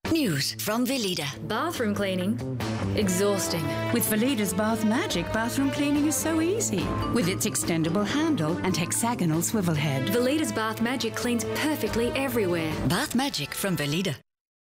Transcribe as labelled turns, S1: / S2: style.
S1: News from Vileda.
S2: Bathroom cleaning? Exhausting.
S3: With Vileda's Bath Magic, bathroom cleaning is so easy. With its extendable handle and hexagonal swivel head.
S2: Vileda's Bath Magic cleans perfectly everywhere.
S1: Bath Magic from Vileda.